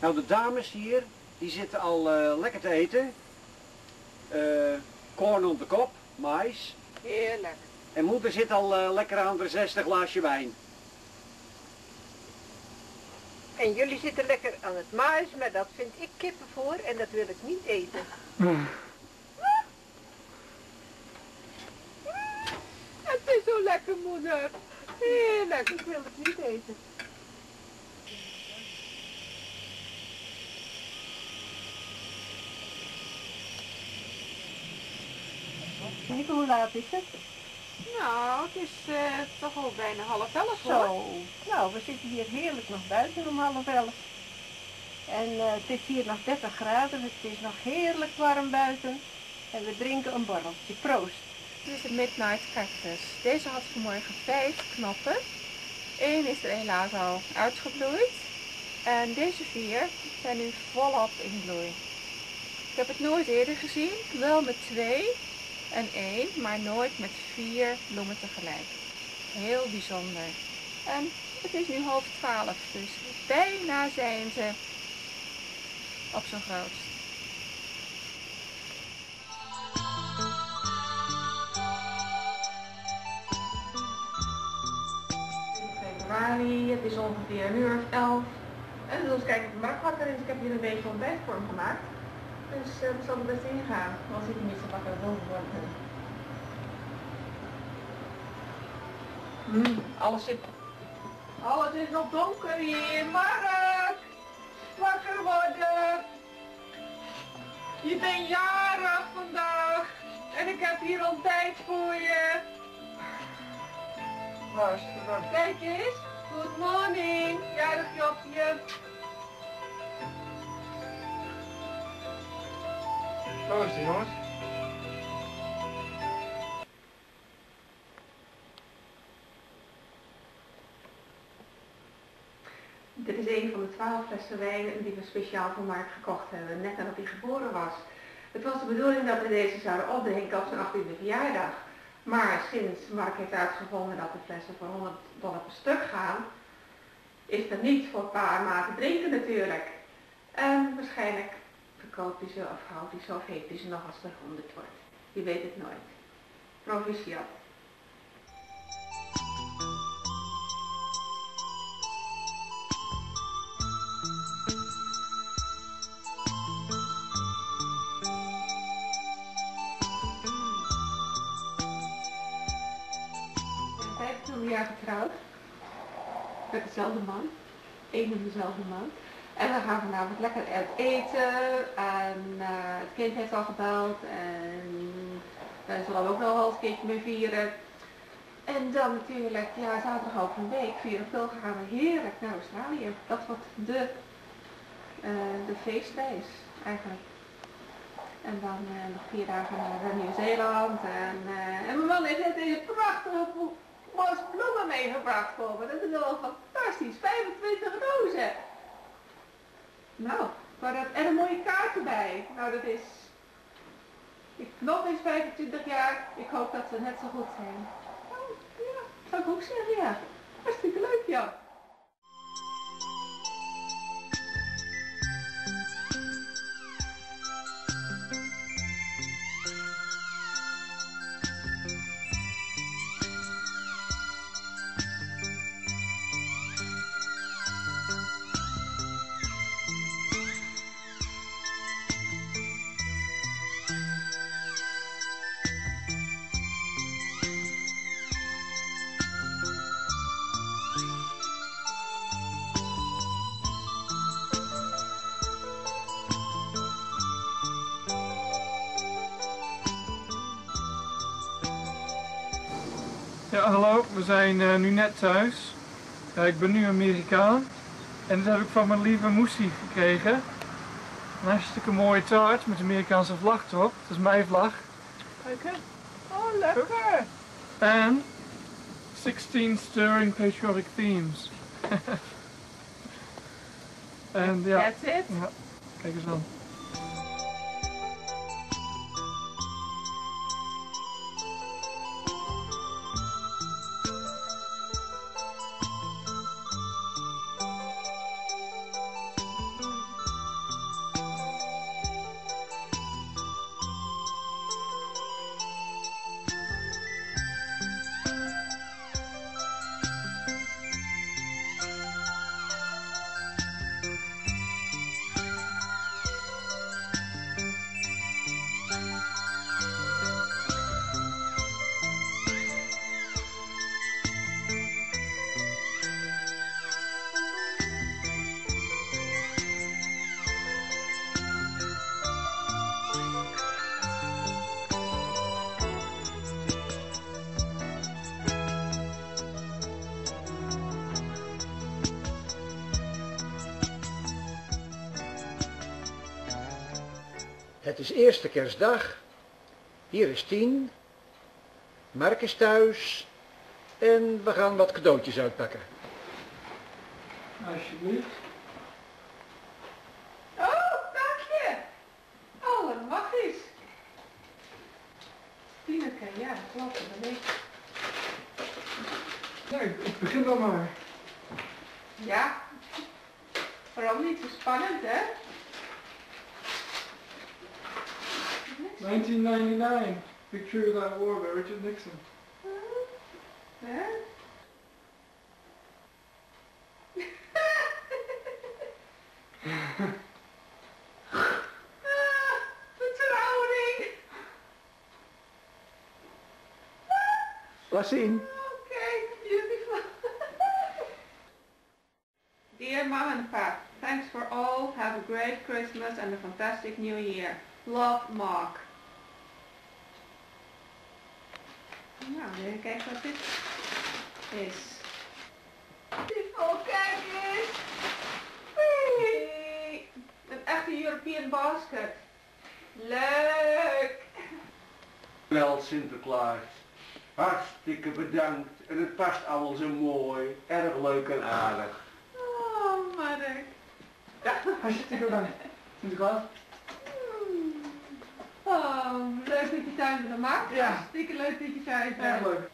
Nou, de dames hier, die zitten al lekker te eten. Korn op de kop, mais. Heerlijk. En moeder zit al lekker aan de 60 glaasje wijn. En jullie zitten lekker aan het mais, maar dat vind ik kippenvoer en dat wil ik niet eten. Het is zo lekker, moeder. Heerlijk, ik wil het niet eten. Kijk, hoe laat is het? Nou, het is toch al bijna 10:30 Zo. hoor. Nou, we zitten hier heerlijk nog buiten om 10:30. En het is hier nog 30 graden, het is nog heerlijk warm buiten. En we drinken een borreltje. Proost. Dit is de Midnight Cactus. Deze had vanmorgen 5 knoppen. 1 is er helaas al uitgebloeid. En deze 4 zijn nu volop in bloei. Ik heb het nooit eerder gezien. Wel met 2 en 1, maar nooit met 4 bloemen tegelijk. Heel bijzonder. En het is nu 11:30, dus bijna zijn ze op zijn grootst. Februari, het is ongeveer 11:00. En dus kijk of de markt wakker is. Ik heb hier een beetje ontbijt voor hem gemaakt. Dus dat zal er best ingaan. Dan zit hij niet zo wakker boven worden. Alles is nog donker hier. Mark! Wakker worden! Je bent jarig vandaag. En ik heb hier ontbijt voor je. Kijk eens. Good morning. Jarig Jopje. Zo is het, jongens. Dit is een van de 12 flessen wijn die we speciaal voor Mark gekocht hebben, net nadat hij geboren was. Het was de bedoeling dat we deze zouden opdrinken op zijn 18e verjaardag. Maar sinds Mark heeft uitgevonden dat de flessen voor $100 per stuk gaan, is dat niet voor pa en ma te drinken natuurlijk. En waarschijnlijk verkoopt hij ze of houdt hij ze of heeft hij ze nog als er 100 wordt. Je weet het nooit. Proficiat. Jaar getrouwd met dezelfde man, één en dezelfde man. En we gaan vanavond lekker uit eten en het kind heeft al gebeld en wij zullen ook nog wel eens een keertje mee vieren. En dan natuurlijk, ja, zaterdag over een week, 4 april, gaan we heerlijk naar Australië. Dat wordt de feestreis eigenlijk. En dan nog 4 dagen naar Nieuw-Zeeland en mijn man heeft net deze prachtige mooie bloemen meegebracht voor me. Dat is wel fantastisch. 25 rozen. Nou, maar dat, en een mooie kaart erbij. Nou, dat is... Nog eens 25 jaar. Ik hoop dat ze net zo goed zijn. Oh, ja, zou ik ook zeggen, ja. Hartstikke leuk, ja. Ja, hallo, we zijn nu net thuis. Ja, ik ben nu Amerikaan en dit heb ik van mijn lieve moesie gekregen. Een hartstikke mooie taart met de Amerikaanse vlag erop. Dat is mijn vlag. Lekker. Oh, lekker. En 16 stirring patriotic themes. En ja, That's it. ja, kijk eens aan. Het is eerste kerstdag. Hier is Tien. Mark is thuis. En we gaan wat cadeautjes uitpakken. Alsjeblieft. Oh, dank je. Allermagisch. Tineke, ja, dat klopt, dat ben ik. Ja, ik begin dan maar. Ja. Waarom niet? Zo spannend, hè? 1999, Victory Without War bij Richard Nixon. Hè? Vertrouwing. Laat zien. Okay, beautiful. Dear Mom and Pap, thanks for all. Have a great Christmas and a fantastic New Year. Love, Mark. Nou, even kijken wat dit is. Beautiful, kijk eens. Hey. Een echte European basket. Leuk. Wel, Sinterklaas. Hartstikke bedankt. En het past allemaal zo mooi. Erg leuk en aardig. Oh, Mark. Hartstikke bedankt. Sinterklaas? Oh, leuk dat je tuin willen maken. Ja. Hartstikke leuk dat je thuis bent. Erg leuk.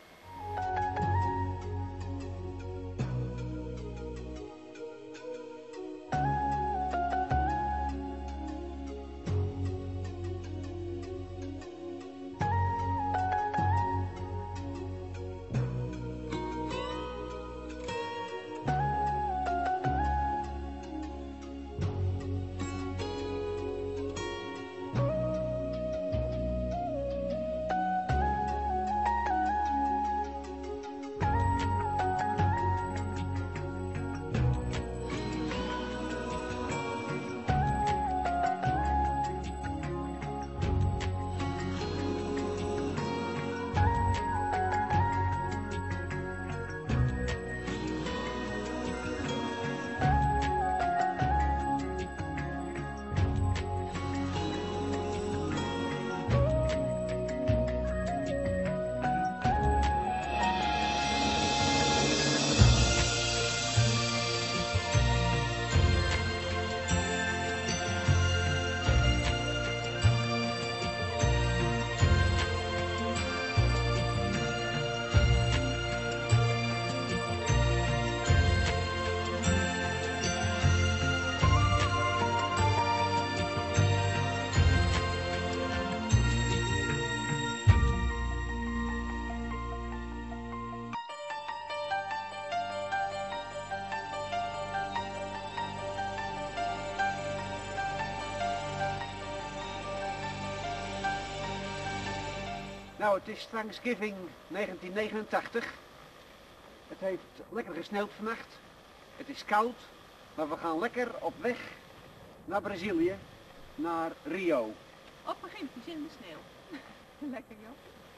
Nou, het is Thanksgiving 1989. Het heeft lekker gesneeuwd vannacht. Het is koud, maar we gaan lekker op weg naar Brazilië, naar Rio. Op begint die zin in de sneeuw. Lekker joh.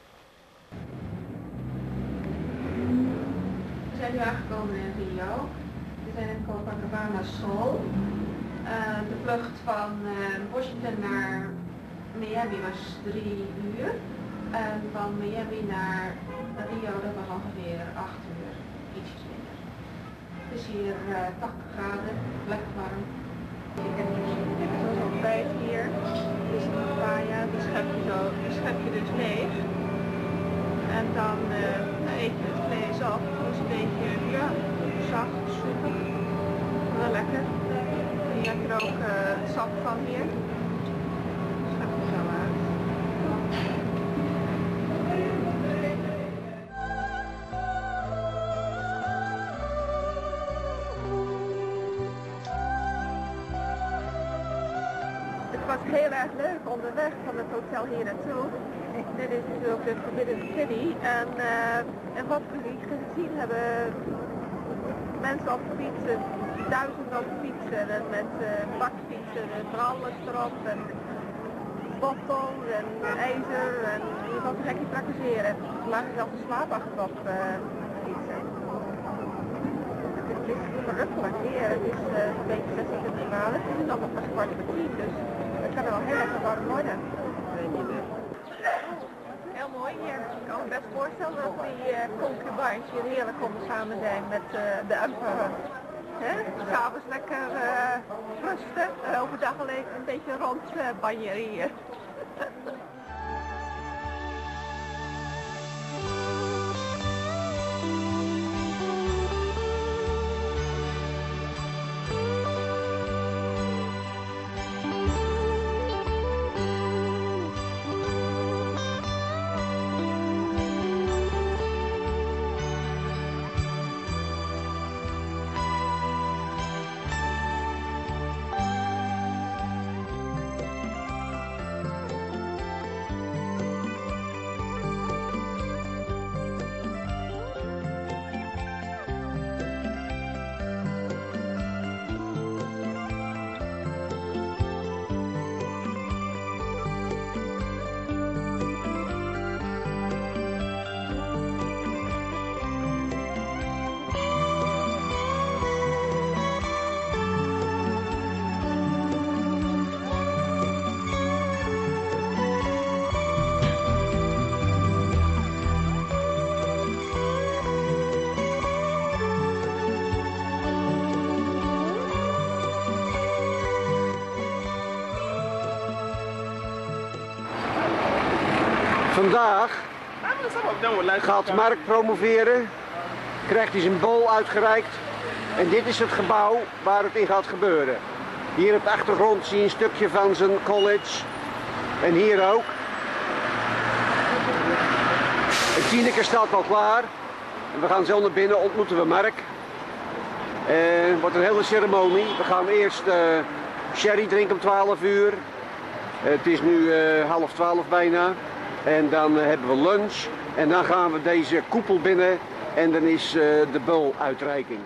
We zijn nu aangekomen in Rio. We zijn in Copacabana, Sol. De vlucht van Washington naar Miami was 3 uur. En van Miami naar Rio, dat was ongeveer 8 uur, ietsjes minder. Het is hier 80 graden, lekker warm. Ik heb zo'n ontbijt hier. Dit is een papaya, die schep je dus leeg. En dan eet je het vlees af. Het is een beetje, ja, zacht, soepig. Wel lekker. En je hebt er ook het sap van hier. Schep je zo uit. Het was heel erg leuk onderweg van het hotel hier naartoe. Dit is natuurlijk de Forbidden City en wat we gezien hebben, mensen op fietsen, duizenden op fietsen en met bakfietsen en alles erop en bottels en ijzer en je kan het gekje praktiseren. We lagen zelfs te slapen achterop fietsen. Het is verrukkelijk hier, het is een beetje 26 graden, het is nog maar 9:15, dus het kan er wel heel lekker warm worden. Heel mooi hier. Ik kan me best voorstellen dat die concubines hier heerlijk konden samen zijn met de emperor. S'avonds lekker rusten, overdag alleen een beetje rond banjeren hier. Vandaag gaat Mark promoveren, krijgt hij zijn bol uitgereikt en dit is het gebouw waar het in gaat gebeuren. Hier op de achtergrond zie je een stukje van zijn college en hier ook. Het Tineke staat al klaar en we gaan zo naar binnen, ontmoeten we Mark. Het wordt een hele ceremonie. We gaan eerst sherry drinken om 12 uur. Het is nu 11:30 bijna. En dan hebben we lunch en dan gaan we deze koepel binnen en dan is de boluitreiking.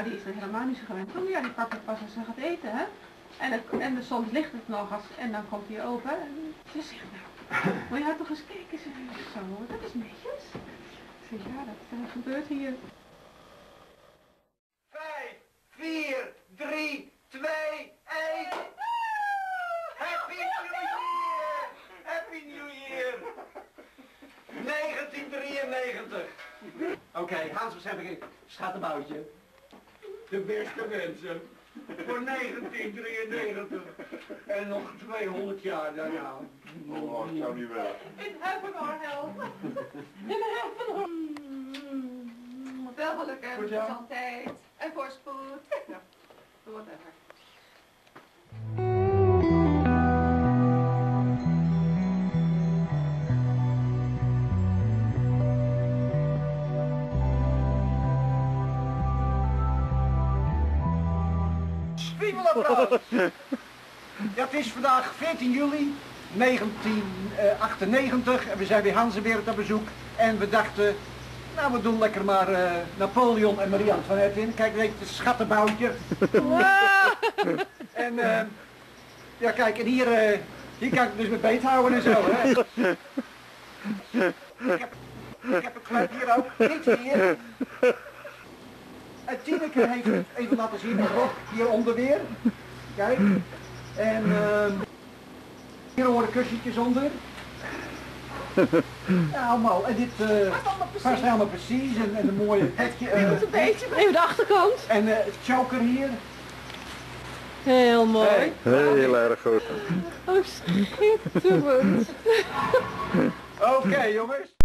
ja, die is er helemaal niet zo gewend. Oh ja, die pakt het pas als ze gaat eten, hè. En soms ligt het nog als, en dan komt hij open. En ze zegt nou, maar je had toch eens kijken, zeg ik zo, dat is netjes. Ik zeg, ja, dat gebeurt hier. 5, 4, 3, 2, 1. Happy New Year! Happy New Year! 1993. Oké, Hans, we zijn er een schattenboutje. De beste wensen. Voor 1993. En nog 200 jaar daarna. Oh, ik zou niet willen. In heaven or hell. In heaven or... Veel geluk en gezondheid. En voorspoed. Ja, whatever. Vive la France! Ja, het is vandaag 14 juli 1998 en we zijn bij Hanzewereld op bezoek. En we dachten, nou we doen lekker maar Napoleon en Marie Antoinette in. Kijk, weet je, het schattenboutje. En ja kijk, en hier kan ik dus mijn beet houden en zo. Hè. Ik heb een club hier ook, dit hier. En Tineke heeft het even laten zien, een rok hieronder weer. Kijk. En hier horen kussentjes onder. Ja, allemaal. En dit past helemaal precies. En een mooie petje. Een beetje, even de achterkant. En het choker hier. Heel mooi. Heel erg goed. Oh, schitterend. Oké, jongens.